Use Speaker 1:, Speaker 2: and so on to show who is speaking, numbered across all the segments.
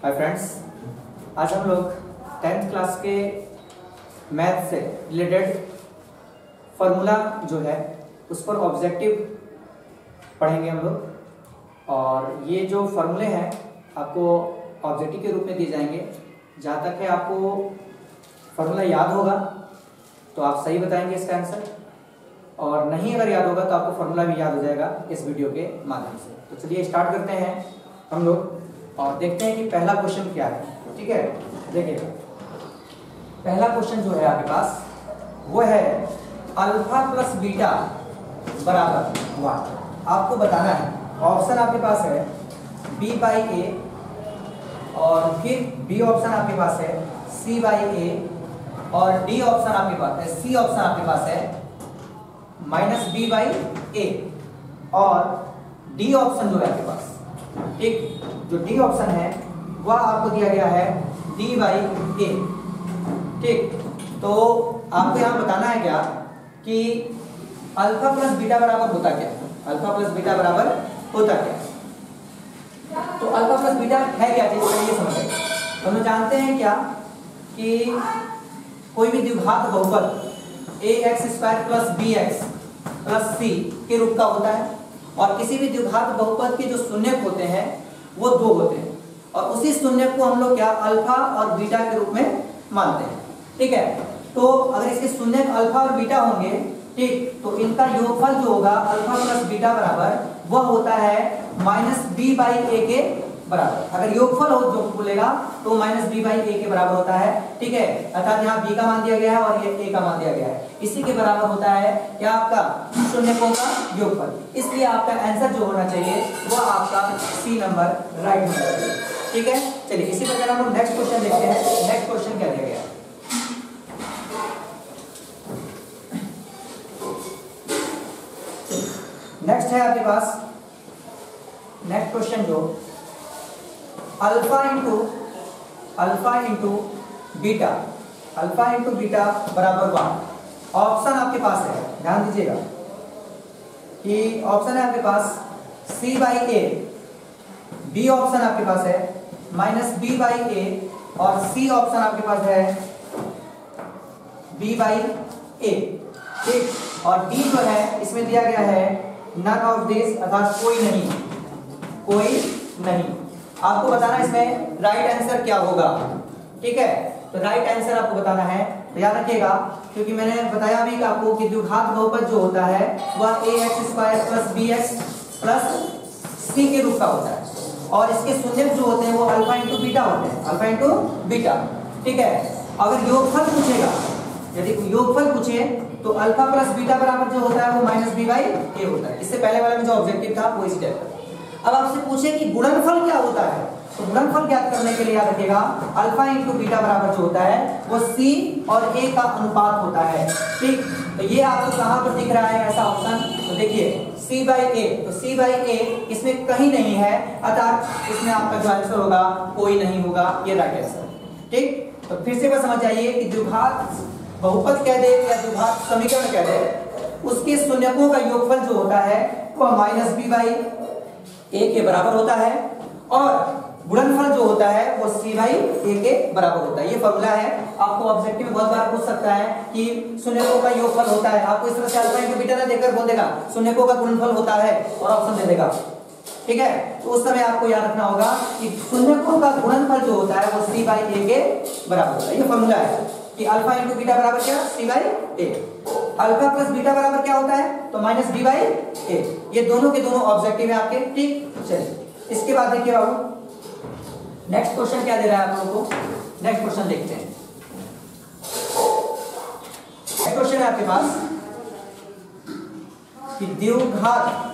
Speaker 1: Hi friends, आज हम लोग 10th क्लास के मैथ से रिलेटेड फार्मूला जो है उस पर ऑब्जेक्टिव पढ़ेंगे हम लोग। और ये जो फार्मूले हैं आपको ऑब्जेक्टिव के रूप में दिए जाएंगे। जहाँ तक है आपको फार्मूला याद होगा तो आप सही बताएंगे इसका आंसर, और नहीं अगर याद होगा तो आपको फार्मूला भी याद हो जाएगा इस वीडियो के माध्यम से। तो चलिए स्टार्ट करते हैं हम लोग और देखते हैं कि पहला क्वेश्चन क्या है। ठीक है, देखिए पहला क्वेश्चन जो है आपके पास वो है अल्फा प्लस बीटा बराबर 1। आपको बताना है, ऑप्शन आपके पास है b बाई ए और फिर बी ऑप्शन आपके पास है c बाई ए और डी ऑप्शन आपके पास है, सी ऑप्शन आपके पास है माइनस बी बाई ए और डी ऑप्शन जो है आपके पास, ठीक, जो डी ऑप्शन है वह आपको दिया गया है डी बाई ए। ठीक, तो आपको यहाँ बताना है क्या कि अल्फा प्लस बीटा बराबर होता क्या, अल्फा प्लस बीटा बराबर होता क्या। तो अल्फा प्लस बीटा है क्या चीज, ये समझें। तो हम जानते हैं क्या कि कोई भी द्विघात बहुपद A X square plus B X plus C के रूप का होता है, और किसी भी द्विघात बहुपद के जो शून्यक होते हैं वो 2 होते हैं, और उसी शून्यक को हम लोग क्या अल्फा और बीटा के रूप में मानते हैं। ठीक है, तो अगर इसके शून्यक अल्फा और बीटा होंगे, ठीक, तो इनका योगफल जो होगा अल्फा प्लस बीटा बराबर वह होता है माइनस बी बाई ए के बराबर। अगर योगफल हो जो बोलेगा तो माइनस बी बाई ए के बराबर होता है। ठीक है, अर्थात यहाँ बी का मान दिया गया है और ये ए का मान दिया गया है, इसी के बराबर होता है क्या आपका शून्यकों का योगफल। इसलिए आपका आंसर जो होना चाहिए वो आपका सी नंबर राइट होना चाहिए। ठीक है, चलिए इसी प्रकार हम लोग नेक्स्ट क्वेश्चन देखते हैं। नेक्स्ट क्वेश्चन क्या दिया गया है। नेक्स्ट है आपके पास नेक्स्ट क्वेश्चन जो अल्फा इंटू बीटा बराबर 1। ऑप्शन आपके पास है, ध्यान दीजिएगा कि ऑप्शन है आपके पास c by A, B option आपके पास है माइनस बी बाई ए और सी ऑप्शन आपके पास है b बाई ए। ठीक, और डी जो है इसमें दिया गया है नन ऑफ दिस, अर्थात कोई नहीं। आपको बताना इसमें राइट आंसर क्या होगा। ठीक है, तो राइट आंसर आपको बताना है, तो याद रखिएगा क्योंकि मैंने बताया भी कि आपको कि द्विघात बहुपद जो होता है वह A X square plus B X plus C के रूप का होता है, और इसके शून्यक जो होते हैं वो अल्फा इंटू बीटा होते हैं, अल्फा इंटू बीटा। ठीक है, अगर योगफल पूछेगा, यदि योगफल पूछे तो अल्फा प्लस बीटा बराबर जो होता है वो माइनस बी बाई ए होता है। इससे पहले वाला में जो ऑब्जेक्टिव था वो इसी टाइप का। अब आपसे पूछे कि गुणनफल क्या होता है, तो गुणनफल ज्ञात करने के लिए याद रखिएगा अल्फा इंटू बीटा बराबर जो होता है वो सी और ए का अनुपात होता है। ठीक, तो ये आपको कहां पर दिख रहा है ऐसा ऑप्शन, तो देखिए सी बाई ए, तो सी बाई ए इसमें कहीं नहीं है, अर्थात इसमें आपका जो आंसर होगा कोई नहीं होगा, ये राइट आंसर। ठीक, तो फिर से बस समझ जाइए कि द्विघात बहुपद कह दे या द्विघात समीकरण कह दे, उसके शून्यकों का योगफल जो होता है वह माइनस बी बाई ए के बराबर होता है, और गुणनफल जो होता है वो सी बाई ए के बराबर होता है। ये फॉर्मूला है, आपको ऑब्जेक्टिव में बहुत बार पूछ सकता है कि शून्यकों का योगफल होता है, आपको इस तरह से अल्फा इंटू बीटा ना देकर बोल देगा शून्यकों का गुणनफल होता है और ऑप्शन दे देगा। ठीक है, तो उस समय आपको याद रखना होगा कि शून्यकों का गुणनफल जो होता है वो सी बाई ए के बराबर होता है। ये फॉर्मूला है कि अल्फा इंटू बीटा बराबर क्या, C by A. Alpha plus beta बराबर क्या होता है, तो माइनस बी बाई ए। ये दोनों के दोनों ऑब्जेक्टिव है आपके। ठीक, चलिए इसके बाद देखिए बाबू नेक्स्ट क्वेश्चन क्या दे रहा है आप लोगों को। नेक्स्ट क्वेश्चन देखते हैं। नेक्स्ट क्वेश्चन है आपके पास कि द्विघात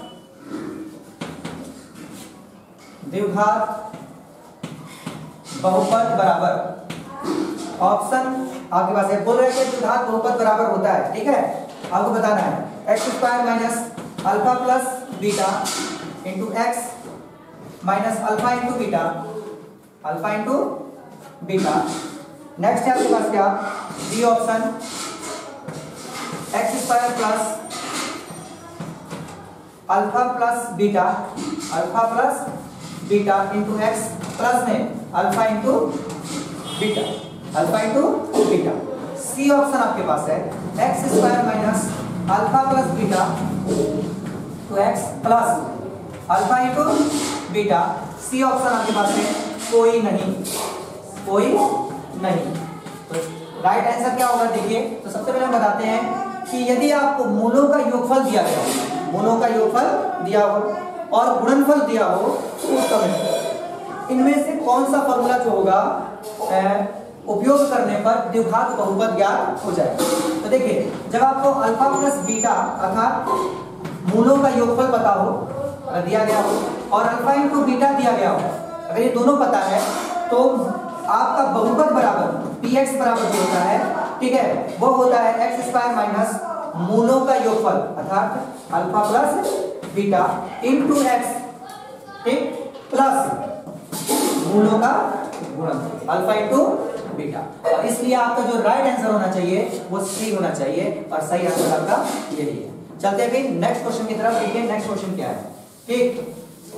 Speaker 1: बहुपद बराबर, ऑप्शन आपके पास है, बोल रहे हैं कि द्विघात बहुपद बराबर होता है। ठीक है, आपको बताना है X square minus alpha plus beta into X minus alpha into beta, alpha into beta. Next है आपके पास क्या, D option X square plus alpha plus beta into X plus में alpha into beta, alpha into beta. C option आपके पास है X square minus alpha plus beta two X plus alpha into beta. C option आपके पास है कोई नहीं, कोई नहीं। तो राइट आंसर क्या होगा देखिए। तो सबसे पहले हम बताते हैं कि यदि आपको मूलों का योगफल दिया गया हो, मूलों का योगफल दिया हो और गुणनफल दिया हो, तो उस समय इनमें से कौन सा फॉर्मूला जो होगा उपयोग करने पर द्विघात बहुपद ज्ञात हो जाए। तो देखिए जब आपको अल्फा प्लस बीटा अर्थात मूलों का योगफल पता हो, अगर दिया गया हो, और अल्फा इंटू बीटा दिया गया हो, अगर ये दोनों पता है तो आपका बहुपद बराबर px बराबर जो होता है, ठीक है, वो होता है एक्स स्क्वायर माइनस मूलों का योगफल अर्थात alpha plus beta into X, ठीक, प्लस मूलों का गुणनफल अल्फा इंटू बीटा। और इसलिए आपका जो राइट आंसर होना चाहिए वो सी होना चाहिए और सही आंसर आपका यही है। चलते हैं फिर नेक्स्ट क्वेश्चन की तरफ। देखिए नेक्स्ट क्वेश्चन क्या है, ठीक।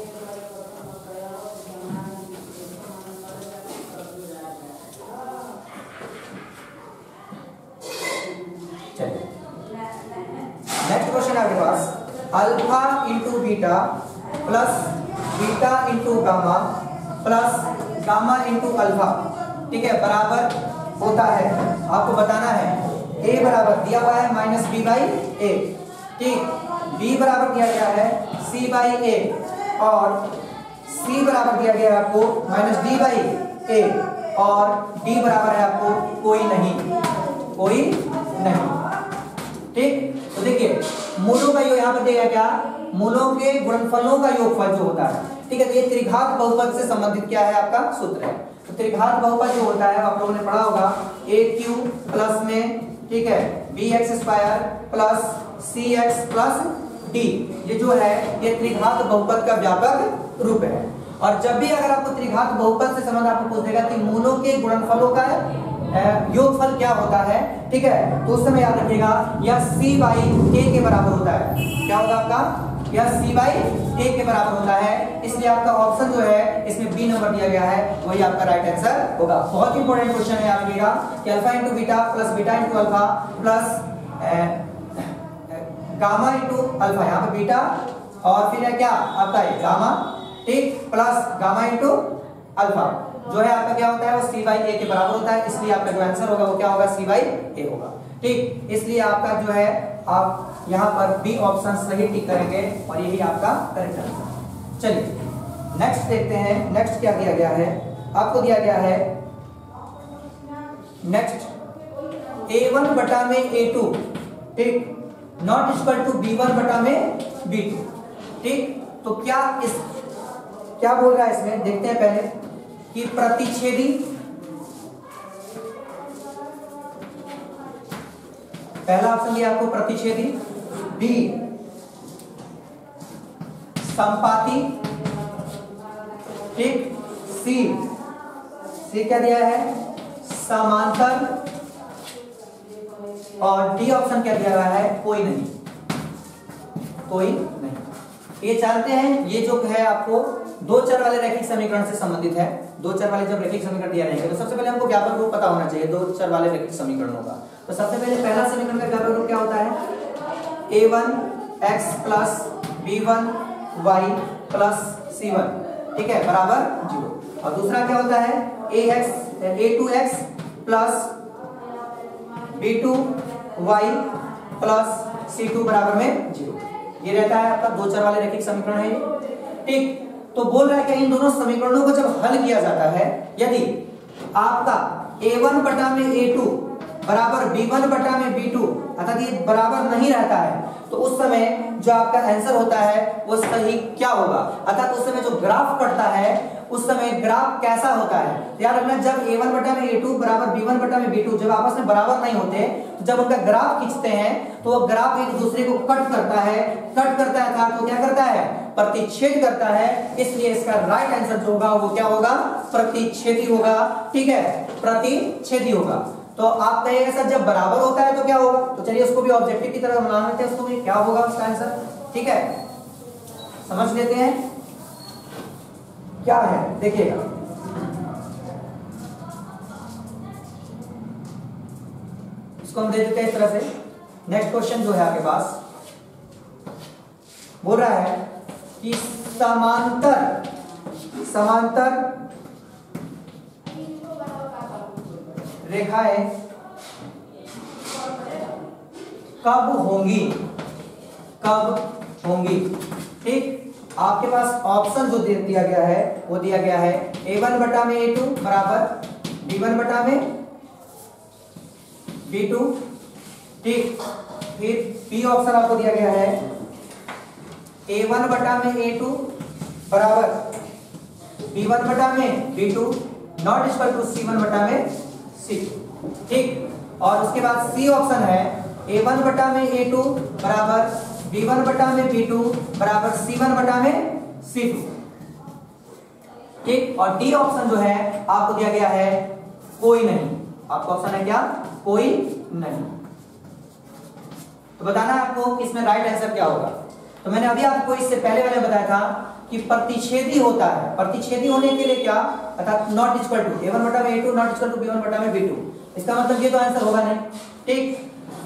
Speaker 1: चलिए नेक्स्ट क्वेश्चन है आपके पास alpha into beta plus beta into gamma plus gamma into alpha, ठीक है, बराबर होता है। आपको बताना है a बराबर दिया हुआ है माइनस बी बाई ए, ठीक, b बराबर दिया गया है c बाई ए और c बराबर दिया गया है आपको माइनस डी बाई ए और d बराबर है आपको कोई नहीं, कोई नहीं, ठीक। तो देखिए मूलों का योग यहाँ पर दिया क्या, मूलों के गुणनफलों का योगफल जो होता है, ठीक है। तो ये त्रिघात बहुपद से संबंधित क्या है आपका सूत्र है। तो त्रिघात बहुपद जो होता है आप लोगों ने पढ़ा होगा ए क्यू प्लस में, ठीक है, B X square plus C X plus D, ये जो है ये त्रिघात बहुपद का व्यापक रूप है। और जब भी अगर आपको त्रिघात बहुपद से संबंध आपको पूछ देगा कि मूलों के गुणनफलों का योगफल क्या होता है, ठीक है, तो उस समय याद रखिएगा यह c बाई a के बराबर होता है। क्या होगा आपका, यह c बाई a के बराबर होता है। इसलिए आपका ऑप्शन जो है इसमें बी नंबर दिया गया है, वही आपका राइट आंसर होगा। बहुत इंपॉर्टेंट क्वेश्चन है, याद रखिएगा कि alpha into beta plus beta into alpha plus gamma into alpha, यहाँ पे बीटा और फिर है क्या आपका गामा, ठीक, प्लस गामा इंटू अल्फा जो है आपका क्या होता है वो c बाई a के बराबर होता है। इसलिए आपका जो आंसर होगा वो क्या होगा, c बाई a होगा, ठीक। इसलिए आपका जो है आप यहाँ पर बी ऑप्शन सही टिक करेंगे और यही आपका करेक्ट आंसर। चलिए नेक्स्ट देखते हैं। नेक्स्ट क्या दिया गया है आपको, दिया गया है नेक्स्ट a1 बटा में a2, ठीक, नॉट इक्वल टू b1 बटा में b2, ठीक। तो क्या बोल रहा है इसमें, देखते हैं पहले कि प्रतिच्छेदी, पहला ऑप्शन दिया आपको प्रतिच्छेदी, बी संपाती, ठीक, सी क्या दिया है समांतर और डी ऑप्शन क्या दिया गया है कोई नहीं, कोई नहीं। ये जानते हैं ये जो है आपको दो चर वाले रैखिक समीकरण से संबंधित है। दो चर वाले जब रैखिक समीकरण दिया रहेगा तो सबसे पहले हमको व्यापक रूप पता होना चाहिए दो चर वाले रैखिक समीकरणों का। तो सबसे पहले पहला समीकरण का व्यापक रूप क्या होता है, a1 x plus b1 y plus c1, ठीक है, बराबर 0। और दूसरा क्या होता है a2x plus b2 y plus c2 बराबर में 0। ये रहता है आपका दो चर वाले रैखिक समीकरण है ये, ठीक। तो बोल रहा है कि इन दोनों समीकरणों को जब हल किया जाता है, यदि आपका a1 बटा में a2 बराबर b1 बटा में b2 अर्थात ये बराबर नहीं रहता है, तो उस समय जो आपका आंसर होता है वो सही क्या होगा, अर्थात उस समय जो ग्राफ कटता है उस समय ग्राफ कैसा होता है। याद रखना जब a1 बटा में a2 बराबर b1 बटा में b2 जब आपस में बराबर नहीं होते तो जब उनका ग्राफ खींचते हैं तो वो ग्राफ एक दूसरे को कट करता है तो क्या करता है, प्रतिच्छेद करता है। इसलिए इसका राइट आंसर जो होगा वो क्या होगा, प्रतिच्छेदी होगा, ठीक है, प्रतिच्छेदी होगा। तो आप कहिएगा सर जब बराबर होता है तो क्या होगा, तो चलिए उसको भी ऑब्जेक्टिव की तरह मान लेते हैं, उसको भी क्या होगा उसका आंसर, ठीक है, समझ लेते हैं क्या है। देखिएगा इसको हम दे देते हैं इस तरह से। नेक्स्ट क्वेश्चन जो है आपके पास बोल रहा है कि समांतर रेखाएं कब होंगी। ठीक, आपके पास ऑप्शन जो दिया गया है वो दिया गया है A1 बटा में A2 बराबर B1 बटा में B2। ठीक, फिर बी ऑप्शन आपको दिया गया है A1 बटा में A2 बराबर B1 बटा में B2 not equal to C1 बटा में C2। ठीक, और उसके बाद सी ऑप्शन है A1 बटा में A2 बराबर B1 बटा में B2 बराबर C1 बटा में C2। ठीक, और डी ऑप्शन जो है आपको दिया गया है कोई नहीं। आपका ऑप्शन है क्या? कोई नहीं। तो बताना है आपको कि इसमें राइट आंसर क्या होगा। तो मैंने अभी आपको इससे पहले मैंने बताया था कि प्रतिच्छेदी होता है। प्रतिच्छेदी होने के लिए क्या, अर्थात नॉट इक्वल टू A1 बटा में A2 not equal to B1 बटा में B2। इसका मतलब ये तो आंसर होगा नहीं। ठीक,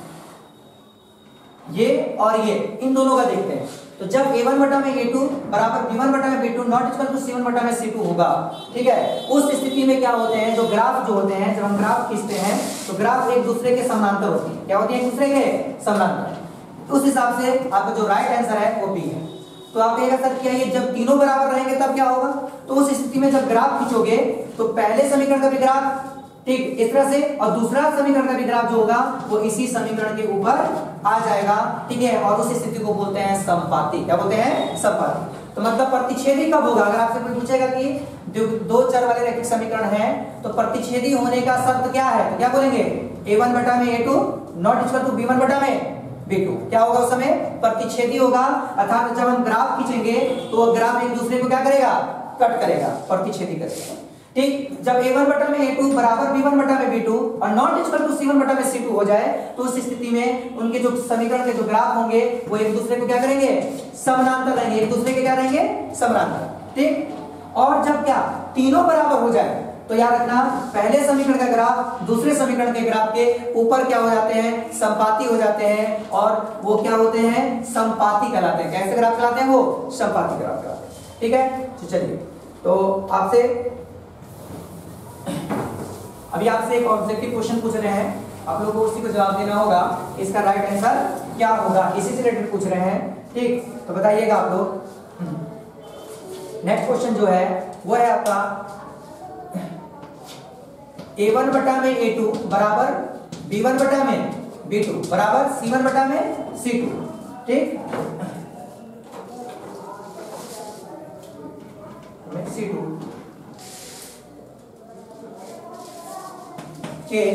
Speaker 1: ये और ये इन दोनों का देखते हैं। तो जब A1 बटा में A2 बराबर B1 बटा में B2 not equal to C1 बटा में C2 होगा, ठीक है, उस स्थिति में क्या होते हैं, जो ग्राफ जो होते हैं, जब हम ग्राफ खींचते हैं तो ग्राफ एक दूसरे के समानांतर होते हैं। क्या होती है? एक दूसरे के समानांतर। उस हिसाब से आपका जो राइट आंसर है वो बी है। तो आप कहेगा सर क्या ये जब तीनों बराबर रहेंगे तब क्या होगा? तो उस स्थिति में जब ग्राफ खींचोगे तो पहले समीकरण का भी ग्राफ ठीक इस तरह से और दूसरा समीकरण का भी ग्राफ जो होगा वो इसी समीकरण के ऊपर आ जाएगा। ठीक है, और उस स्थिति को बोलते हैं समपाती। क्या बोलते हैं? समपाती। तो मतलब प्रतिच्छेदी कब होगा? अगर आपसे कोई पूछेगा कि दो चर वाले रैखिक समीकरण है तो प्रतिच्छेदी होने का शर्त क्या है, तो क्या बोलेंगे? A1 बटा में A2 not equal to B1 बटा में B2। क्या होगा उस समय? प्रतिच्छेदी होगा, अर्थात जब हम ग्राफ खींचेंगे तो वो ग्राफ एक दूसरे को क्या करेगा? कट करेगा, प्रतिच्छेदी करेगा। ठीक, जब A1 बटा में A2 बराबर B1 बटा में B2 और नॉट इक्वल टू C1 बटा में C2 हो जाए तो उस स्थिति में उनके जो समीकरण के जो ग्राफ होंगे वो एक दूसरे को क्या करेंगे? समानांतर रहेंगे। एक दूसरे के क्या रहेंगे? समानांतर। ठीक, और जब क्या तीनों बराबर हो जाए तो याद रखना पहले समीकरण का ग्राफ दूसरे समीकरण के ग्राफ के ऊपर क्या हो जाते हैं? समपाती हो जाते हैं, और वो क्या होते हैं? समपाती कहलाते हैं। कैसे ग्राफ कहलाते हैं? वो समपाती ग्राफ कहलाते हैं। ठीक है, तो चलिए, तो आपसे अभी आपसे एक ऑब्जेक्टिव क्वेश्चन पूछ रहे हैं, आप लोगों को उसी को जवाब देना होगा। इसका राइट आंसर क्या होगा, इसी से रिलेटेड पूछ रहे हैं। ठीक, तो बताइएगा आप लोग। नेक्स्ट क्वेश्चन जो है वो है आपका A1 बटा में A2 बराबर B1 बटा में B2 बराबर C1 बटा में C2। ठीक, C2 के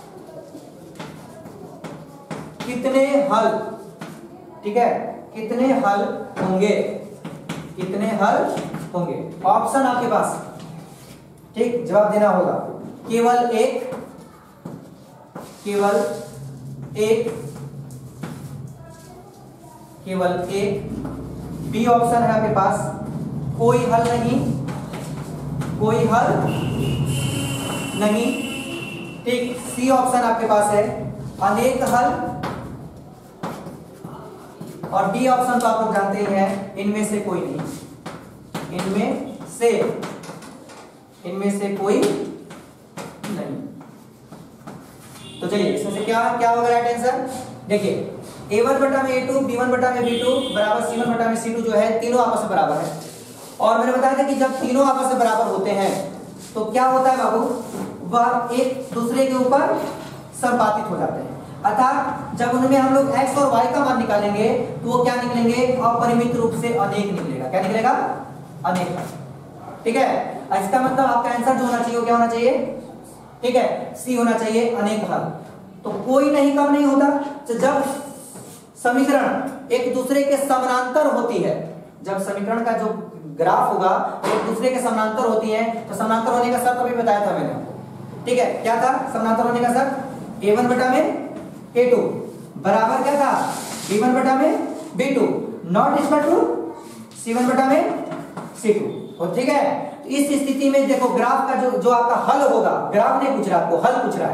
Speaker 1: कितने हल, ठीक है, कितने हल होंगे? कितने हल होंगे? ऑप्शन आपके पास, ठीक, जवाब देना होगा। केवल एक, केवल एक, केवल एक। बी ऑप्शन है आपके पास कोई हल नहीं, कोई हल नहीं। ठीक, सी ऑप्शन आपके पास है अनेक हल, और डी ऑप्शन तो आप लोग जानते ही हैं इनमें से कोई नहीं, इनमें से कोई नहीं। तो चलिए इसमें से क्या क्या होगा राइट आंसर? देखिए A1 बटा में A2 B1 बटा में B2 बराबर C1 बटा में C2 जो है तीनों आपस में बराबर है। और मैंने बताया था कि जब तीनों आपस में बराबर होते हैं तो क्या होता है बाबू? वह एक दूसरे के ऊपर समानुपातिक हो जाते हैं। अर्थात जब उनमें हम लोग x और y का मान निकालेंगे तो वो क्या निकलेंगे? अपरिमित रूप से अनेक निकलेगा। क्या निकलेगा? अनेक। ठीक है, इसका मतलब आपका आंसर जो होना चाहिए वो क्या होना चाहिए? ठीक है, सी होना चाहिए, अनेक हल। तो कोई नहीं कब नहीं होता? तो जब समीकरण एक दूसरे के समानांतर होती है, जब समीकरण का जो ग्राफ होगा एक दूसरे के समानांतर होती है, तो समानांतर होने का शर्त अभी बताया था मैंने आपको। ठीक है, क्या था समानांतर होने का शर्त? A1 बटा में A2 बराबर क्या था? B1 बटा में B2 not equal to C1 बटा में C2। तो ठीक है, इस स्थिति में देखो ग्राफ का जो आपका हल होगा, ग्राफ नहीं पूछ रहा आपको, हल पूछ रहा है।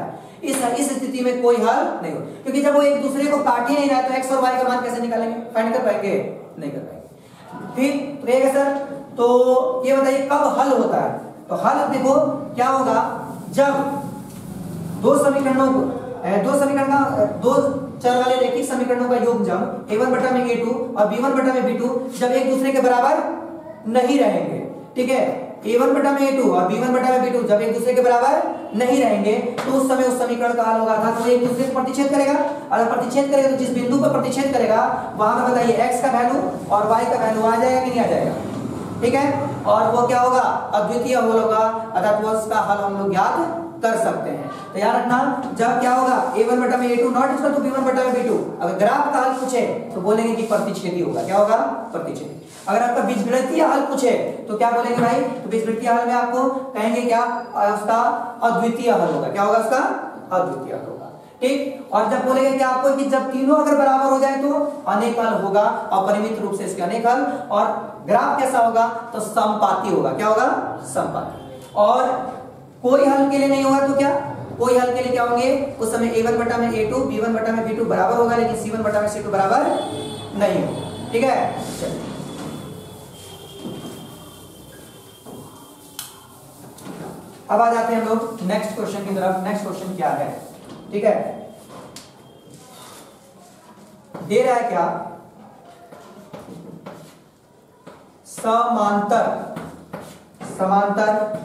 Speaker 1: इस स्थिति में कोई हल नहीं हो, क्योंकि जब वो एक दूसरे को काट ही नहीं रहा है तो एक्स और वाई का मान कैसे निकालेंगे, फाइंड कर पाएंगे, नहीं कर पाएंगे। फिर तो ये सर, तो ये बताइए कब हल होता है, तो हल देखो क्या होगा, जब दो समीकरण का दो चर वाले रैखिक समीकरणों का योग जब a1 बटा में a2 और b1 बटा में b2 जब एक दूसरे के बराबर नहीं रहेंगे, ठीक है, a1 बटा में a2 और b1 बटा में b2 जब एक दूसरे के बराबर नहीं रहेंगे तो उस समय उस समीकरण का हल होगा, था तो एक दूसरे को प्रतिच्छेद करेगा, अगर प्रतिच्छेद करेगा तो जिस बिंदु पर प्रतिच्छेद करेगा वहां पर बताइए x का वैल्यू और y का वैल्यू आ जाएगा कि नहीं आ जाएगा, ठीक है, और वो क्या होगा, अद्वितीय हल होगा, अर्थात वो उसका हल हम लोग याद कर सकते हैं। तो याद रखना, जब क्या होगा a1 बटा में a2 not equal to b1 बटा में b2, अगर ग्राफ का हल पूछे तो बोलेंगे कि प्रतिच्छेदी होगा, क्या होगा, प्रतिच्छेदी। अगर आपका बीजगणितीय हल पूछे तो क्या बोलेंगे भाई, तो बीजगणितीय हल में आपको कहेंगे क्या, उसका अद्वितीय हल होगा, क्या होगा, उसका अद्वितीय हल होगा, ठीक। और जब बोलेंगे कि आपको कि जब तीनों अगर बराबर हो जाए तो अनेक हल होगा, अपरिमित रूप से इसके अनेक हल, और ग्राफ कैसा होगा, तो समपाती होगा, क्या होगा, समपाती। और कोई हल के लिए नहीं होगा तो क्या, कोई हल के लिए क्या होंगे, उस समय a1 बटा में a2 b1 बटा में b2 बराबर होगा, लेकिन c1 बटा में c2 बराबर नहीं होगा, ठीक है। अब आ जाते हैं हम लोग नेक्स्ट क्वेश्चन की तरफ। नेक्स्ट क्वेश्चन क्या है, ठीक है, दे रहा है क्या, समांतर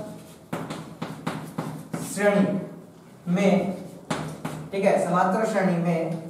Speaker 1: श्रेणी में, ठीक है, समांतर श्रेणी में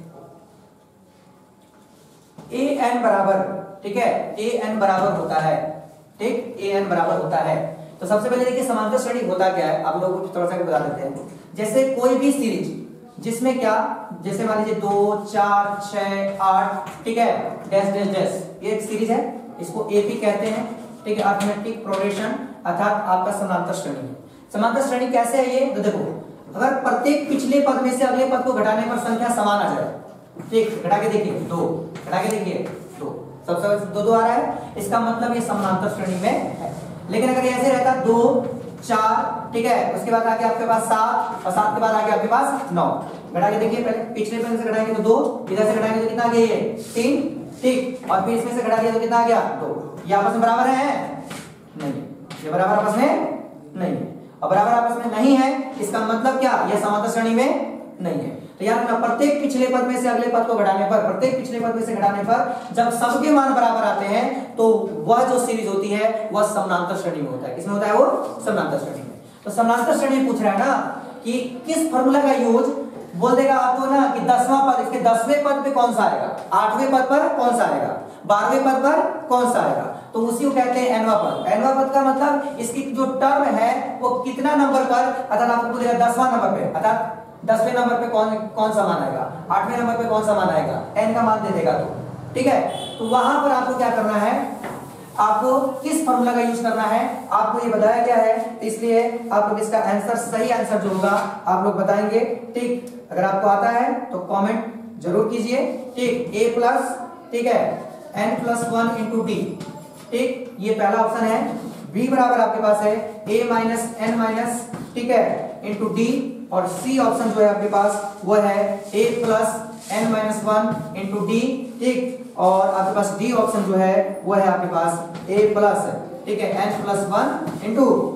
Speaker 1: an बराबर, ठीक है, an बराबर होता है, ठीक, an बराबर होता है। तो सबसे पहले देखिए समांतर श्रेणी होता क्या है, आप लोगों को थोड़ा सा बता देते हैं। जैसे कोई भी सीरीज जिसमें क्या, जैसे मान लीजिए 2 4 6 8, ठीक है, डैश डैश डैश, ये एक सीरीज है, इसको एपी कहते हैं, ठीक है, अरिथमेटिक प्रोग्रेशन, अर्थात आपका समांतर श्रेणी है। समांतर श्रेणी कैसे है ये, तो देखो अगर प्रत्येक पिछले पद में से अगले पद को घटाने पर संख्या समान आ जाए, ठीक, घटा के देखिए 2, घटा के देखिए 2, सबसे 2 आ रहा है, इसका मतलब ये समांतर श्रेणी में है। लेकिन अगर ऐसे रहता 2 4, ठीक है, उसके बाद आगे आपके पास 7 और 7 के बाद आगे आपके पास 9, घटा के देखिए, पहले पिछले पद से घटाएंगे तो 2, इधर से घटाएंगे तो कितना आ गया, ये 3, ठीक, और फिर इसमें से घटा दिया तो कितना आ गया 2। ये आपस में बराबर है, नहीं, ये बराबर आपस में नहीं है, और बराबर आपस में नहीं है, इसका मतलब क्या, यह समांतर श्रेणी में नहीं है। तो याद रखना, प्रत्येक पिछले पद में से अगले पद को घटाने पर, प्रत्येक पिछले पद में से घटाने पर जब सबके मान बराबर आते हैं तो वह जो सीरीज होती है वह समांतर श्रेणी में होता है। किसमें होता है, वो समांतर श्रेणी में। तो समांतर श्रेणी में पूछ रहा है ना कि किस फार्मूला का यूज, बोल देगा आपको ना कि 10वां पद, इसके 10वें पद पे कौन सा आएगा, 8वें पद पर कौन सा आएगा, 12वें पद पर कौन सा आएगा, तो उसी को कहते हैं nवां पद। nवां पद का मतलब इसकी जो टर्म है वो कितना नंबर पर, अर्थात आपको बोलेगा 10वां नंबर पे, अर्थात 10वें नंबर पे कौन सा मान आएगा, 8वें नंबर पे कौन सा मान आएगा, n का मान दे देगा तो, ठीक है। तो वहां पर आपको क्या करना है, आपको किस फॉर्मूला का यूज करना है आपको ये बताया गया है, इसलिए आप लोग इसका आंसर, सही आंसर जो होगा आप लोग बताएंगे, ठीक। अगर आपको आता है तो कमेंट जरूर कीजिए, ठीक। a प्लस, ठीक है, n+1 इंटू डी, ठीक, ये पहला ऑप्शन है। b बराबर आपके पास है a माइनस n माइनस, ठीक है, इंटू डी, और c ऑप्शन जो है आपके पास वो है a plus n-1 into D, ठीक, और आपके पास डी ऑप्शन जो है वो है आपके पास a प्लस, ठीक है, n+1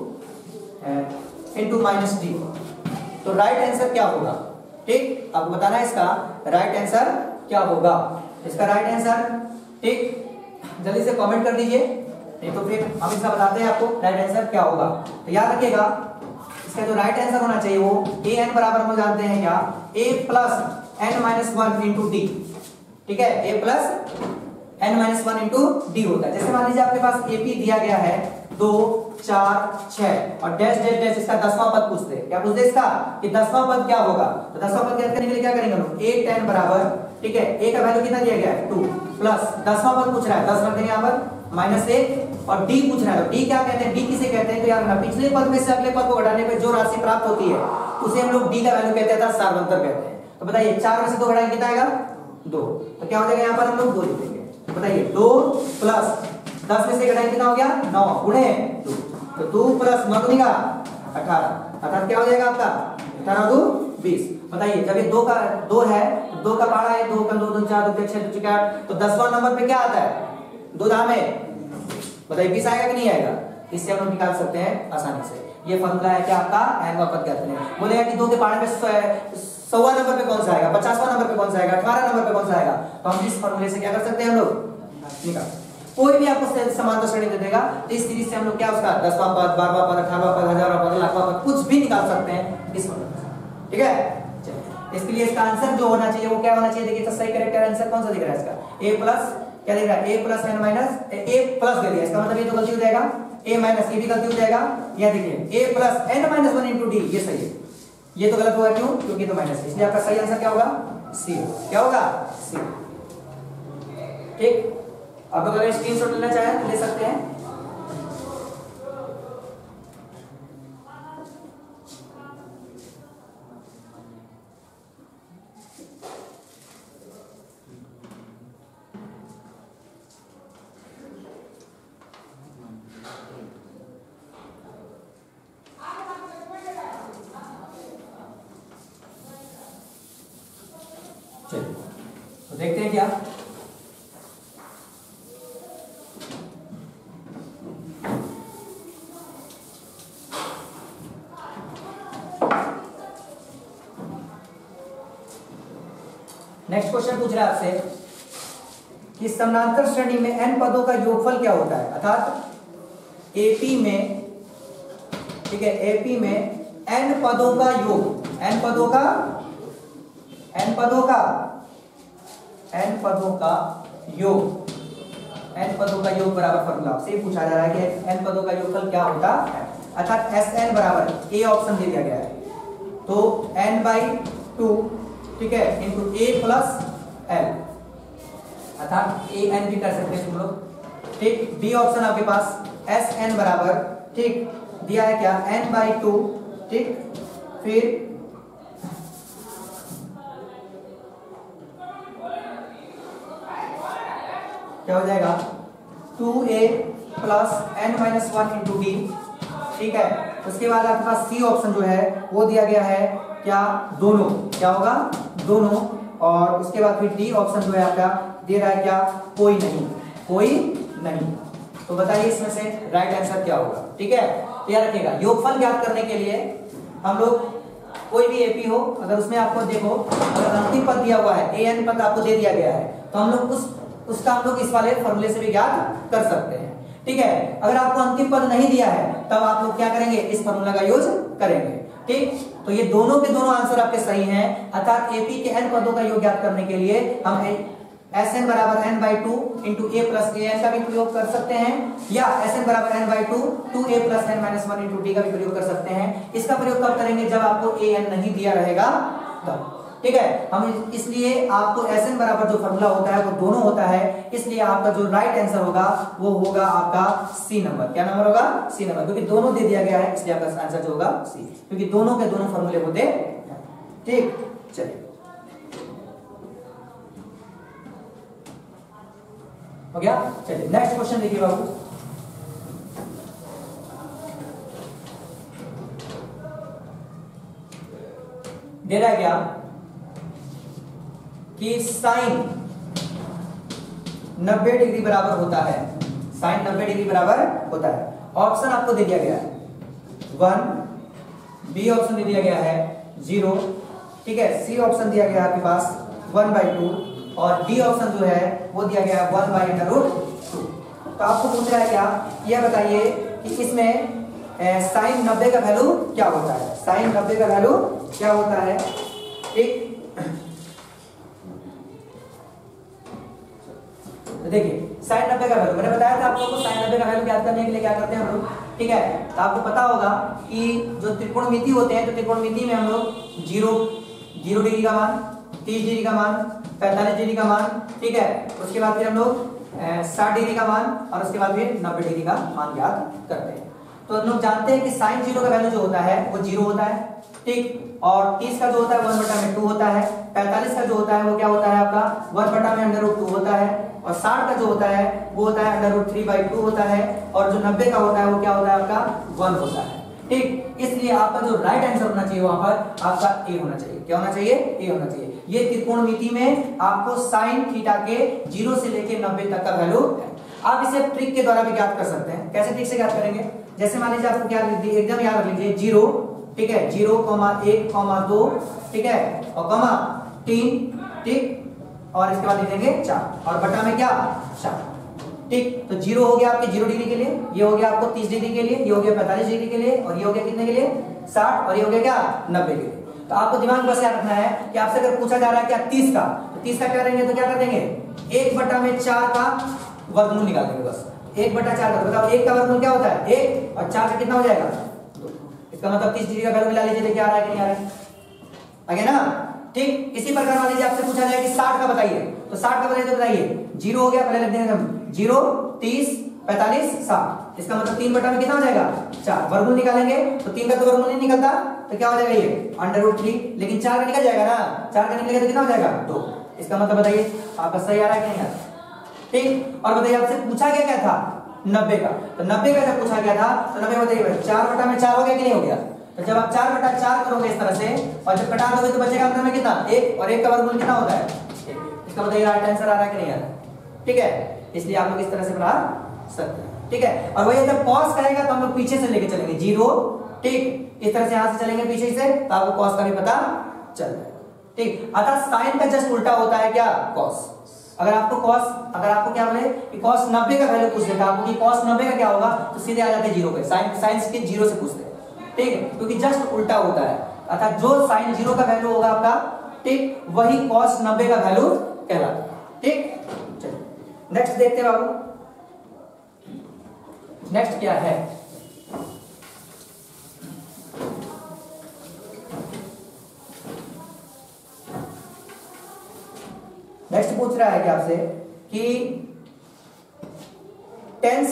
Speaker 1: इंटू माइनस डी। तो राइट आंसर क्या होगा, ठीक, आपको बताना है इसका राइट आंसर क्या होगा, इसका राइट आंसर, ठीक, जल्दी से कमेंट कर दीजिए, नहीं तो फिर हम इसका बताते हैं आपको राइट आंसर क्या होगा। तो याद रखिएगा इसका जो राइट आंसर होना चाहिए वो an बराबर हम जानते हैं क्या, a plus n-1 into D, ठीक है, a plus n-1 into D होता है। जैसे मान लीजिए आपके पास AP दिया गया है 2 4 6 और डैश डैश डैश, इसका 10वां पद पूछते हैं, क्या पूछते हैं इसका कि 10वां पद क्या होगा, तो 10वां पद ज्ञात करने के लिए क्या करेंगे हम लोग, a tan बराबर, ठीक है, a का वैल्यू कितना दिया गया है 2 प्लस 10वां पद पूछ रहा है 10 रख देंगे यहाँ पर -1 और d पूछ रहा है, तो d क्या कहते हैं, d किसे कहते हैं, तो यार पिछले पद में से अगले पद को घटाने पर जो राशि प्राप्त होती है उसे हम लोग d का वैल्यू कहते हैं, सार्वंतर कहते हैं। तो बताइए 4 में से 2 घटाएंगे कितना आएगा 2, तो क्या हो जाएगा यहाँ पर हम लोग 2 लिख देंगे। बताइए 2 प्लस 10 में से घटाएंगे कितना हो गया 9 गुणे 2, तो 2 प्लस 9 का 18, अर्थात क्या हो जाएगा आपका 18 2 20। बताइए जब ये 2 है, 2 का पहाड़ा है, 2 का 2 2 4 2 6 2 8, तो 10वां नंबर पे क्या आता है? 2 धामे, बताइए 20 आएगा कि नहीं आएगा? इससे हम लोग निकाल सकते हैं आसानी से। ये फॉर्मूला है क्या आपका n का पद कहते हैं। बोलेगा कि 2 के पहाड़े पे 100वां नंबर पे कौन सा आएगा, 50वां नंबर पे कौन सा आएगा, 18 नंबर पे कौन सा आएगा, तो हम इस फॉर्मूले से क्या कर सकते हैं हम लोग निकाल। कोई भी आपको समांतर श्रेणी दे देगा तो इस सीरीज से हम लोग क्या उसका 10वां पद, 12वां पद, 18वां पद, 1000वां पद, लाखवां पद कुछ भी निकाल सकते हैं इस फॉर्मूले से। ठीक है, चलिए इसके लिए इसका आंसर जो होना चाहिए वो क्या होना चाहिए? देखिए तो सही करेक्ट आंसर कौन सा दिख रहा है इसका? a प्लस क्या दिख रहा है? a plus n minus a plus दे दिया, इसका मतलब ये तो गलती हो जाएगा, a माइनस ये भी गलती हो जाएगा। यह देखिए a plus n minus 1 into D, ये सही है, ये तो गलत होगा क्यों? क्योंकि तो माइनस है, इसलिए आपका सही आंसर क्या होगा? सी। क्या होगा? सी। ठीक, आप लोग अगर स्क्रीनशॉट लेना चाहें तो ले सकते हैं। चलिए तो देखते हैं क्या नेक्स्ट क्वेश्चन पूछ रहा है आपसे कि समानांतर श्रेणी में n पदों का योगफल क्या होता है, अर्थात एपी में, ठीक है, एपी में n पदों का योग, n पदों का योग, n पदों का योग बराबर फॉर्मूला आपसे पूछा जा रहा है कि n पदों का योगफल क्या होता है, अर्थात Sn बराबर a ऑप्शन दे दिया गया है, तो n/2, ठीक है, इंटू a प्लस l, अर्थात an भी कर सकते हैं तुम लोग। ठीक, b ऑप्शन आपके पास Sn बराबर, ठीक, दिया है क्या? n/2, ठीक, फिर क्या हो जाएगा? 2a plus n minus 1 into D, ठीक है। उसके बाद आपके पास सी ऑप्शन जो है वो दिया गया है क्या? दोनों, क्या होगा? दोनों। और उसके बाद फिर डी ऑप्शन जो है आपका दे रहा है क्या? कोई नहीं। तो बताइए इसमें से राइट आंसर क्या होगा? ठीक है, तो याद रखिएगा योगफल ज्ञात करने के लिए हम लोग कोई भी एपी हो, अगर उसमें आपको देखो अगर अंतिम पद दिया हुआ है, an पद आपको दे दिया गया है, तो हम लोग उसका हम लोग इस वाले फॉर्मूले से भी ज्ञात कर सकते हैं। ठीक है, अगर आपको अंतिम पद नहीं दिया है तब आप लोग क्या करेंगे? इस फॉर्मूला का यूज करेंगे। ठीक, तो ये दोनों के दोनों आंसर आपके सही हैं, अर्थात एपी के n पदों का योग ज्ञात करने के लिए हम Sn बराबर n/2 into a plus an का भी प्रयोग कर सकते हैं, या Sn बराबर n/2 2a plus n minus 1 into D का भी प्रयोग कर सकते हैं। इसका प्रयोग कब करेंगे? जब आपको an नहीं दिया रहेगा तब। ठीक है, हम इसलिए आपको Sn बराबर जो फॉर्मूला होता है वो दोनों होता है, इसलिए आपका जो राइट आंसर होगा वो होगा आपका सी नंबर। क्या नंबर होगा? सी नंबर, क्योंकि दोनों दे दिया गया है इसलिए आपका आंसर जो होगा सी, क्योंकि दोनों के दोनों फॉर्मूले होते हैं। ठीक, चलिए हो गया। चलिए नेक्स्ट क्वेश्चन देखिए बाबू, दे रहा है क्या कि साइन 90 डिग्री बराबर होता है, साइन 90 डिग्री बराबर होता है। ऑप्शन आपको दे दिया गया है 1, बी ऑप्शन दे दिया गया है 0, ठीक है, सी ऑप्शन दिया गया है आपके पास 1/2 और डी ऑप्शन जो है वो दिया गया है 1/√2। तो आपको पूछ रहा है क्या? यह बताइए कि इसमें साइन 90 का वैल्यू क्या होता है, साइन 90 का वैल्यू क्या होता है। ठीक, तो देखिए साइन 90 का वैल्यू मैंने बताया था आप लोगों को, साइन 90 का वैल्यू ज्ञात करने के लिए क्या करते हैं हम लोग? ठीक है, तो आपको पता होगा कि जो त्रिकोणमिति होते हैं तो त्रिकोणमिति में हम लोग 0 डिग्री का मान, 30 डिग्री का मान, 45 डिग्री का मान, ठीक है, उसके बाद फिर हम लोग 60 डिग्री का मान और उसके बाद फिर 90 डिग्री का मान ज्ञात करते हैं। तो हम लोग जानते हैं कि साइन 0 का वैल्यू जो होता है वो 0 होता है, ठीक, और 30 का जो होता है 1/2 होता है, 45 का जो होता है वो क्या होता है आपका 1/√2 होता है, और 60 का जो होता है वो होता है √3/2 होता है, और जो 90 का होता है वो क्या होता है आपका 1 होता है। ठीक, इसलिए आपका जो राइट आंसर होना चाहिए वहां पर आपका ए होना चाहिए। क्या होना चाहिए? ए होना चाहिए। ये त्रिकोणमिति में आपको साइन थीटा के 0 से लेके 90 तक का वैल्यू है। आप इसे ट्रिक के द्वारा भी ज्ञात कर सकते हैं। कैसे ट्रिक से ज्ञात करेंगे? जैसे मान लीजिए आपको क्या लिख दी, एकदम याद रख लीजिए 0, ठीक है, 0, 1, 2, ठीक है, और कमा 3, ठीक, और इसके बाद लिख देंगे 4 और बटा में क्या 4, ठीक। तो 0 हो गया आपके 0 डिग्री के लिए, ये हो गया आपको 30 डिग्री के लिए, ये हो गया 45 डिग्री के लिए, और ये हो गया कितने के लिए 60, और ये हो गया क्या 90 के लिए। तो आपको दिमाग में बस याद रखना है कि आपसे अगर पूछा जा रहा है क्या 30 का, तो 30 का क्या करेंगे, तो क्या कर देंगे 1/4 का वर्गमूल निकाल देंगे बस। 1/4 का बताओ, 1 का वर्गमूल क्या होता है 1, और 4 का कितना हो जाएगा 2। इसका मतलब 30 डिग्री का वैल्यू मिला लीजिए, क्या आ रहा है कि नहीं आ रहा है, आ गया ना, ठीक। इसी प्रकार मान लीजिए आपसे पूछा जाए कि 60 का बताइए, तो 60 का बताइए तो बताइए 0 हो गया, पहले लिख देंगे हम 0, 30, 45, 60। इसका मतलब 3 बटा में कितना हो जाएगा 4। वर्गमूल निकालेंगे तो 3 का तो वर्गमूल नहीं निकलता, तो क्या हो जाएगा ये √3, लेकिन 4 का निकल जाएगा ना, 4 का निकलेगा तो कितना हो जाएगा 2। इसका मतलब बताइए आपका सही आ रहा है कि नहीं आ रहा, ठीक। और बताइए आपसे पूछा क्या था 90 का, तो 90 का जब पूछा गया था तो 90 बताइए 4 बटा में 4 हो गया कि नहीं हो गया। तो जब आप 4/4 करोगे इस तरह से और जब कटा दोगे तो बचेगा अंदर में कितना 1, और 1 का वर्गमूल कितना होता है 1। इसका बताइए राइट आंसर आ रहा है कि नहीं आ रहा, ठीक है। इसलिए आप लोग इस तरह से बना सकते हैं, ठीक है। और वही जब कॉस कहेगा तो हम लोग पीछे से लेके चलेंगे 0, ठीक, इस तरह से यहां से चलेंगे पीछे से, तो आपको कॉस का भी पता चल जाएगा, ठीक। अतः साइन का जस्ट उल्टा होता है क्या कॉस। अगर आपको क्या बोले कि cos 90 का वैल्यू पूछ लेता आपको कि cos 90 का क्या होगा, तो सीधे आ जाते 0 पे, साइन के 0 से पूछते हैं, ठीक है, क्योंकि जस्ट उल्टा होता है। अर्थात जो साइन 0 का वैल्यू होगा आपका, ठीक, वही cos 90 का वैल्यू कहलाता है, ठीक। चलिए नेक्स्ट देखते हैं बाबू, नेक्स्ट क्या है। नेक्स्ट पूछ रहा है कि आपसे कि tan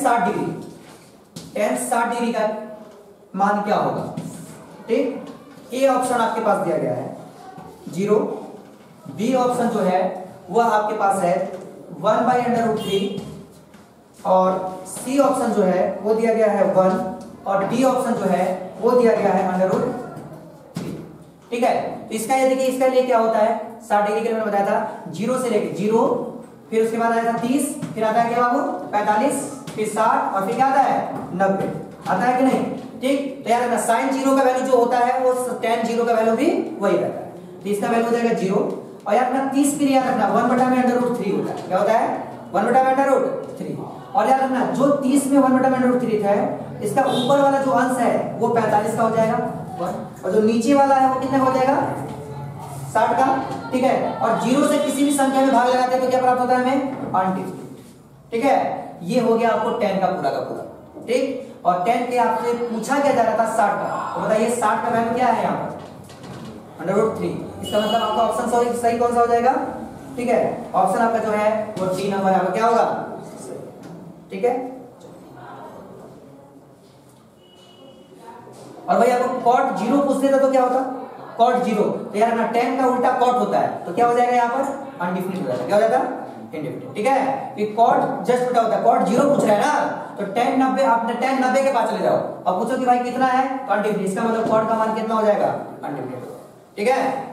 Speaker 1: 60 डिग्री का मान क्या होगा, ठीक। ए ऑप्शन आपके पास दिया गया है 0, बी ऑप्शन जो है वह आपके पास है 1/√3, और सी ऑप्शन जो है वो दिया गया है 1, और डी ऑप्शन जो है वो दिया गया है √3, ठीक है। तो इसका ये देखिए, इसका लिए क्या होता है 60 डिग्री के लिए मैंने बताया था 0 से लेके 0, फिर उसके बाद आया था 30, फिर आता है क्या बाबू 45, फिर 60, और फिर क्या आता है 90, आता है कि नहीं, ठीक। तो यार साइन 0 का वैल्यू जो होता है वो tan 0 का वैल्यू भी वही रहता है, तो इसका वैल्यू हो जाएगा 0। और यार अपना 30 के लिए याद रखना 1/√3 होता है, क्या होता है 1/√3। और याद रखना जो 30 में 1/√3 है, इसका ऊपर वाला जो अंश है वो 45 का हो जाएगा, और जो नीचे वाला है वो कितने का हो जाएगा 60 का, ठीक है। और 0 से किसी भी संख्या में भाग लगाते हैं तो क्या प्राप्त होता है हमें अनडिफिनिट, ठीक है। ये हो गया आपको tan का पूरा, ठीक। और tan के आपसे पूछा क्या जा रहा था 60 का, तो बताइए 60 का वैल्यू क्या है यहाँ पर √3। इसका मतलब आपका ऑप्शन सही कौन सा हो जाएगा, ठीक है। ऑप्शन आपका जो है वो डी नंबर आपका क्या होगा, ठीक है। और भाई आपको cot 0 पूछ लेता तो क्या होता cot 0, तो यार ना tan का उल्टा cot होता है, तो क्या हो जाएगा यहाँ पर अनडिफिनिट हो जाता, क्या हो जाता इंडिफिनिट, ठीक है। ये cot जस्ट उल्टा होता है, cot 0 पूछ रहा है ना, तो tan 90 आपने tan 90 के पास चले जाओ और पूछो कि भाई कितना है, तो अनडिफिनिट, इसका मतलब cot का मान कितना हो जाएगा अनडिफिनिट, ठीक है।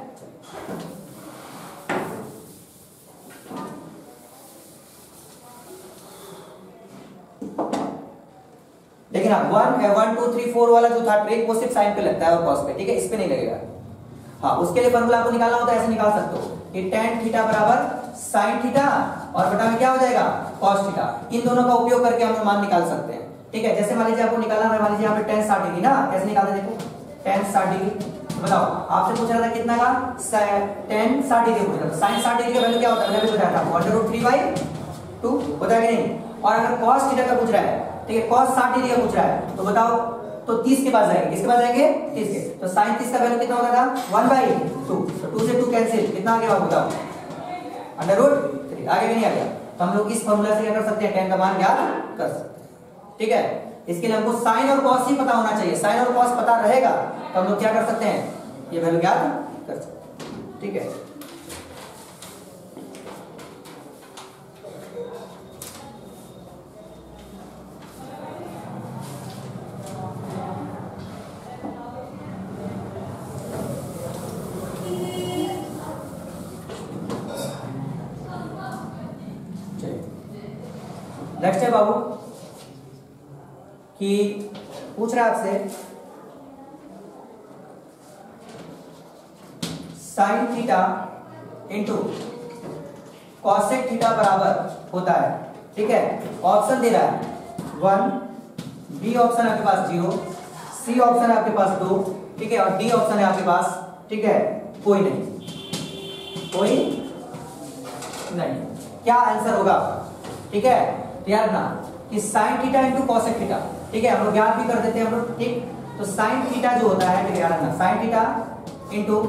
Speaker 1: लेकिन हाँ 1 2 3 4 वाला जो था ट्रिक वो सिर्फ साइन पे लगता है और कॉस पे, ठीक है, इस पे नहीं लगेगा। हाँ उसके लिए फॉर्मूला आपको निकालना होता है, ऐसे निकाल सकते हो कि tan थीटा बराबर sin थीटा और बटा में क्या हो जाएगा cos थीटा। इन दोनों का उपयोग करके हम मान निकाल सकते हैं, ठीक है। जैसे मान लीजिए आपको निकालना है, मान लीजिए यहाँ पे tan 60 डिग्री ना, कैसे निकालते देखो tan 60 डिग्री, बताओ आपसे पूछ रहा था कितना का tan 60 डिग्री पूछ रहा था, sin 60 डिग्री का वैल्यू क्या होता है, मैंने बताया था 1√3/2 होता है कि नहीं। और अगर cos थीटा का पूछ रहा है, ठीक है, cos 60 डिग्री का पूछ रहा है, तो बताओ तो 30 के पास जाएंगे, किसके पास जाएंगे 30 के, तो sin 30 का वैल्यू कितना होता था 1/2, तो 2 से 2 कैंसिल, कितना आ गया बताओ √3, आगे भी नहीं आ गया। तो हम लोग इस फॉर्मूला से क्या कर सकते हैं tan का मान ज्ञात कर सकते हैं, ठीक है। इसके लिए हमको sin और cos ही पता होना चाहिए, sin और cos पता रहेगा तो हम लोग क्या कर सकते हैं ये वैल्यू ज्ञात कर सकते हैं, ठीक है। नेक्स्ट है बाबू कि पूछ रहा है आपसे sine theta into cosec theta बराबर होता है, ठीक है। ऑप्शन दे रहा है 1, बी ऑप्शन आपके पास 0, सी ऑप्शन है आपके पास 2, ठीक है, और डी ऑप्शन है आपके पास, ठीक है, कोई नहीं, कोई नहीं। क्या आंसर होगा आपका, ठीक है। याद रखना कि sine theta into cosec theta, ठीक है, हम लोग याद भी कर देते हैं हम लोग, ठीक। तो साइन थीटा जो होता है, ठीक है, याद रखना sine theta into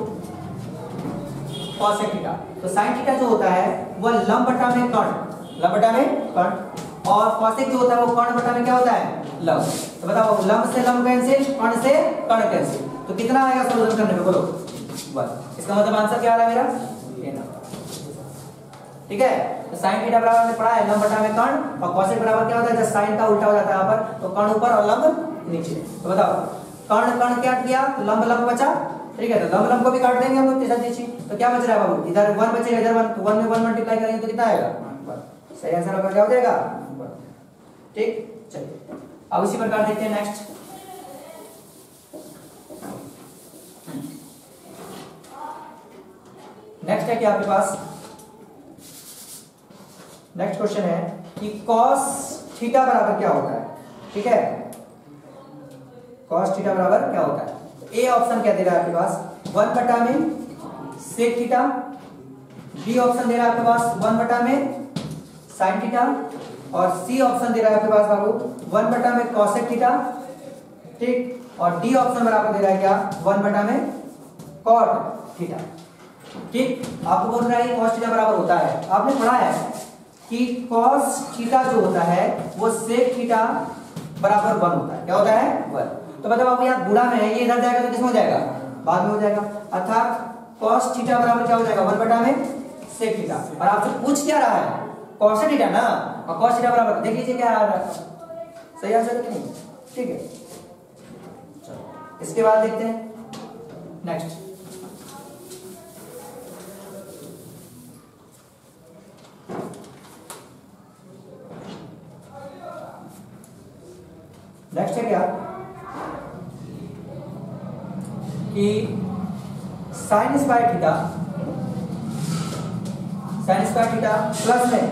Speaker 1: cosec theta. तो साइन थीटा जो होता है वो लंब बटा में कर्ण, लंब बटा में कर्ण, और कॉसेक जो होता है वो कर्ण बटा में क्या होता है, लंब। तो बताओ लंब से लंब कैंसिल, कर्ण से कर्ण कैंसिल, तो कितना आएगा सॉल्यूशन करने में, बोलो 1। इसका मतलब आंसर क्या आ रहा है मेरा, ये ना, ठीक है। तो साइन थीटा बराबर हमने पढ़ा है लंब बटा में कर्ण, और कॉसेक बराबर क्या होता है, जब साइन का उल्टा हो जाता है यहाँ पर, तो कर्ण ऊपर और लंब नीचे। तो बताओ कर्ण कर्ण क्या किया, तो लंब लंब बचा, ठीक है। तो लंब लंब को भी काट देंगे हम लोग तीसरा चीज, तो क्या बच रहा है बाबू, इधर 1 बचेगा, इधर 1, तो 1 में 1 मल्टीप्लाई करेंगे तो कितना आएगा, सही आंसर आपका क्या हो जाएगा, ठीक। चलिए अब इसी प्रकार देखते हैं नेक्स्ट। नेक्स्ट है कि आपके पास नेक्स्ट क्वेश्चन है कि cos थीटा बराबर क्या होता है, ठीक है। cos थीटा बराबर क्या होता है, ए ऑप्शन क्या दे रहा है आपके पास 1 बटा में सेक थीटा, बी ऑप्शन दे रहा है आपके पास 1 बटा में साइन थीटा, और सी ऑप्शन दे रहा है आपके पास बाबू 1 बटा में कॉसेक थीटा, ठीक, और डी ऑप्शन बराबर दे रहा है क्या 1 बटा में कॉट थीटा, ठीक। आपको बोल रहा है cos थीटा बराबर होता है, आपने पढ़ा है कि cos थीटा जो होता है वो सेक थीटा बराबर 1 होता है, क्या होता है 1। तो मतलब आपको यहाँ गुणा में है, ये इधर जाएगा तो किसमें हो जाएगा, बाद में हो जाएगा, अर्थात cos थीटा बराबर क्या हो जाएगा 1 बटा में सेक थीटा। और आपसे पूछ क्या रहा है, cos थीटा ना, और cos थीटा बराबर देख लीजिए क्या आ रहा है, सही आंसर कि नहीं, ठीक है। चलो इसके बाद देखते हैं नेक्स्ट। नेक्स्ट है क्या कि साइन स्क्वायर थीटा प्लस में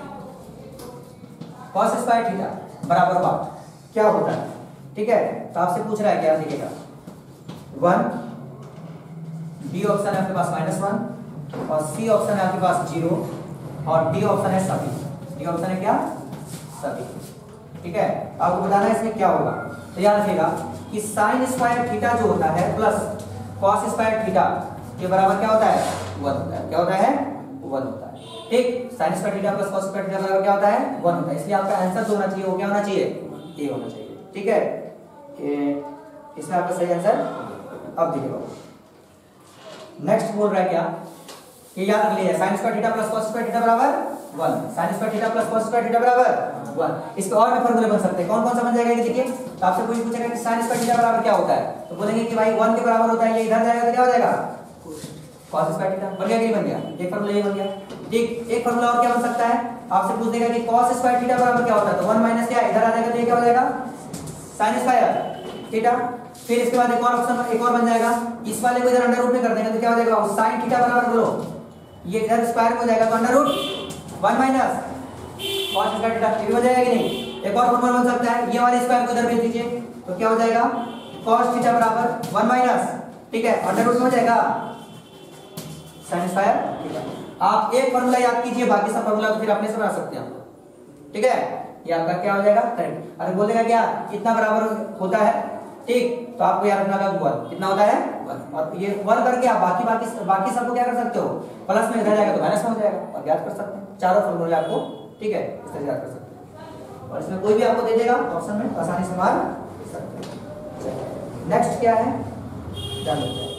Speaker 1: कॉस स्क्वायर थीटा बराबर बात क्या होता है, ठीक है। तो आपसे पूछ रहा है क्या, देखिएगा 1, बी ऑप्शन है आपके पास -1, और सी ऑप्शन है आपके पास 0, और डी ऑप्शन है सभी, डी ऑप्शन है क्या सभी, ठीक है। आपको बताना है इसमें क्या होगा। तो याद रखिएगा कि साइन स्क्वायर थीटा जो होता है प्लस कॉस स्क्वायर थीटा के बराबर क्या होता है 1 होता है, क्या होता है 1 होता है, ठीक। Sine square theta plus cos square theta बराबर क्या होता है 1 होता है। इसलिए आपका आंसर जो होना चाहिए वो क्या होना चाहिए, ए होना चाहिए, ठीक है। कि इसमें आपका सही आंसर अब देखिएगा। नेक्स्ट बोल रहा है क्या, ये याद रख लीजिए sine square theta plus cos square theta बराबर 1, sine square theta plus cos square theta बराबर 1। इसके और भी फॉर्मूले बन सकते हैं, कौन कौन सा बन जाएगा देखिए। तो आपसे कोई पूछेगा कि साइन स्क्वायर थीटा बराबर क्या होता है, तो बोलेंगे कि भाई 1 के बराबर होता है, ये इधर जाएगा तो क्या हो जाएगा कॉस स्क्वायर थीटा, बन गया कि नहीं बन गया, एक फॉर्मूला ये बन गया, ठीक। एक फॉर्मूला और क्या बन सकता है, आपसे पूछ देगा कि कॉस स्क्वायर थीटा बराबर क्या होता है, तो 1 माइनस क्या इधर आ जाएगा तो ये क्या हो जाएगा साइन स्क्वायर थीटा। फिर इसके बाद एक और ऑप्शन एक और बन जाएगा, इस वाले को इधर अंडर रूट में कर देंगे तो क्या हो जाएगा साइन थीटा बराबर बोलो ये इधर स्क्वायर में हो जाएगा तो under root 1 minus cos square theta, ये हो जाएगा कि नहीं। एक और फॉर्मूला बन सकता है, ये वाले स्क्वायर को इधर भेज दीजिए तो क्या हो जाएगा कॉस थीटा बराबर 1 माइनस, ठीक है, अंडर रूट में हो जाएगा साइन स्क्वायर थीटा। आप एक फॉर्मूला याद कीजिए, बाकी सब फॉर्मूला तो फिर अपने से बना सकते हैं, ठीक है। ये आपका क्या हो जाएगा करेक्ट। अरे बोलेगा क्या कितना बराबर होता है, ठीक, तो आपको याद रखना होगा 1 कितना होता है 1, और ये 1 करके आप बाकी सबको क्या कर सकते हो प्लस में इधर जाएगा तो माइनस में हो जाएगा, और याद कर सकते हैं चारों फॉर्मूले आपको, ठीक है, इस तरह याद कर सकते हैं। और इसमें कोई भी आपको दे देगा ऑप्शन में आसानी से मार सकते हैं। नेक्स्ट क्या है जान लेते हैं।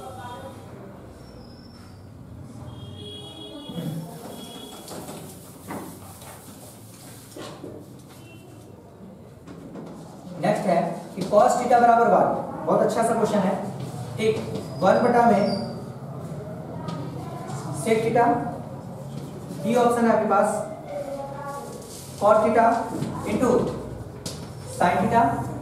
Speaker 1: नेक्स्ट है कि cos थीटा बराबर 1, बहुत अच्छा सा क्वेश्चन है, ठीक। 1 बटा में सेक थीटा, बी ऑप्शन है आपके पास cos theta into sin theta,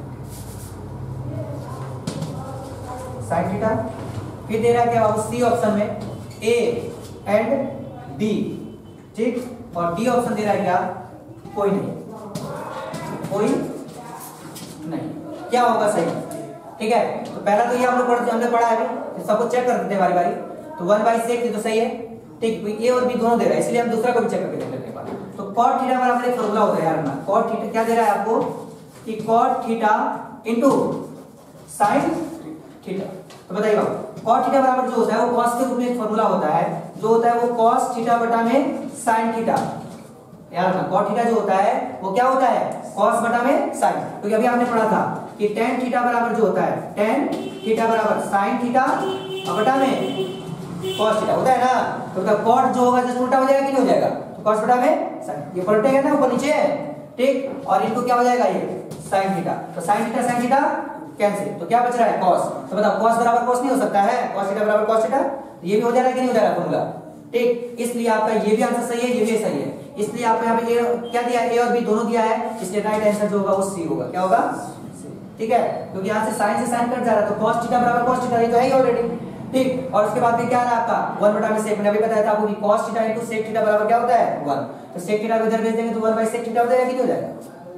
Speaker 1: sin theta. फिर दे रहा है क्या बाबू सी ऑप्शन में A एंड B, ठीक, और डी ऑप्शन दे रहा है क्या कोई नहीं, कोई नहीं। क्या होगा सही, ठीक है। तो पहला तो ये हम लोग हमने पढ़ा है, अभी सबको चेक कर देते हैं बारी बारी। तो 1/6 तो सही है, ठीक, ए और बी दोनों दे रहा है, इसलिए हम दूसरा को भी चेक करके देख लेते हैं। तो cot थीटा बराबर एक फॉर्मूला होता है यार ना, cot थीटा क्या दे रहा है आपको कि cot theta into sin theta. तो बताइए बाबू cot थीटा बराबर जो होता है वो cos के रूप में एक फॉर्मूला होता है, जो होता है वो cos थीटा बटा में sin थीटा। यार ना cot थीटा जो होता है वो क्या होता है cos बटा में sin। क्योंकि अभी आपने पढ़ा था कि tan थीटा बराबर जो होता है tan थीटा बराबर sin थीटा बटा में cos थीटा होता है ना। तो cot जो होगा जस्ट उल्टा हो जाएगा कि नहीं हो जाएगा, तो cos बटा में sin, ये पलटेगा ना ऊपर नीचे, ठीक, और इनको क्या हो जाएगा ये sin थीटा। तो sin थीटा कैंसिल, तो क्या बच रहा है cos। तो बताओ cos बराबर cos नहीं हो सकता है, cos थीटा बराबर cos थीटा, ये भी हो जा रहा है कि नहीं हो जा रहा फॉर्मूला, ठीक। इसलिए आपका ये भी आंसर सही है, ये भी सही है। इसलिए आपको यहाँ पे ए क्या दिया है, ए और बी दोनों दिया है, इसलिए राइट आंसर जो होगा वो सी होगा। क्या होगा, ठीक है, क्योंकि यहाँ से sin कट जा रहा है, तो cos थीटा बराबर cos थीटा, ये तो है ही ऑलरेडी, ठीक। और उसके बाद फिर क्या रहा आपका 1 बटा में sec, मैंने अभी बताया था आपको कि cos theta into sec theta बराबर क्या होता है 1। तो sec थीटा को इधर भेज देंगे तो 1/sec थीटा हो जाएगा कि नहीं हो जाएगा।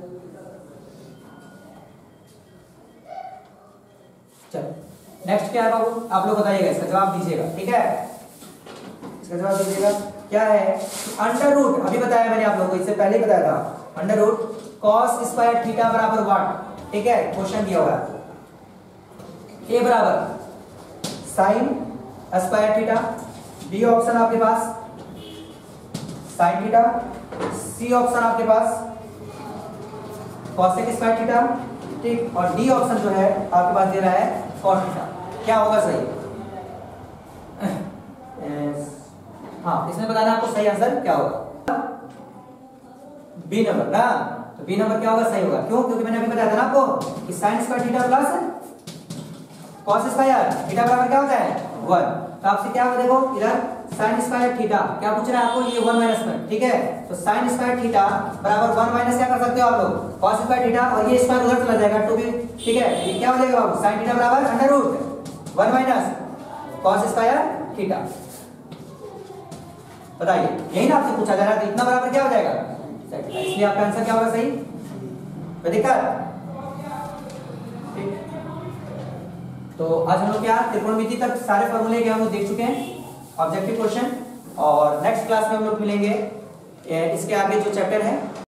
Speaker 1: चलो नेक्स्ट क्या है बाबू, आप लोग बताइएगा, इसका जवाब दीजिएगा, ठीक है, इसका जवाब दीजिएगा। क्या है अंडर रूट, अभी बताया मैंने आप लोगों को, इससे पहले ही बताया था, under root cos square theta बराबर व्हाट, ठीक है, क्वेश्चन दिया हुआ है। ए बराबर sin square theta, B option आपके पास sin थीटा, सी ऑप्शन आपके पास cosec स्क्वायर थीटा, ठीक, और डी ऑप्शन जो है आपके पास दे रहा है cos थीटा। क्या होगा सही, हाँ इसमें बताना आपको सही आंसर क्या होगा, बी नंबर ना। तो बी नंबर क्या होगा सही होगा, क्यों, क्योंकि मैंने अभी बताया था ना आपको कि sin square theta plus cos square theta बराबर क्या होता है 1। तो आपसे क्या होगा, देखो इधर sin स्क्वायर थीटा क्या पूछ रहा है आपको, ये 1 माइनस 1, ठीक है। तो sin स्क्वायर थीटा बराबर 1 माइनस क्या कर सकते हो आप लोग cos स्क्वायर थीटा, और ये स्क्वायर उधर चला जाएगा टू भी, ठीक है। ये क्या हो जाएगा बाबू sin थीटा बराबर under root 1 minus cos square theta. बताइए यही ना आपसे पूछा जा रहा है, तो इतना बराबर क्या हो जाएगा, इसलिए आपका आंसर क्या होगा सही, कोई दिक्कत। तो आज हम लोग क्या त्रिकोणमिति तक सारे फॉर्मूले के हम लोग देख चुके हैं, ऑब्जेक्टिव क्वेश्चन, और नेक्स्ट क्लास में हम लोग मिलेंगे इसके आगे जो चैप्टर है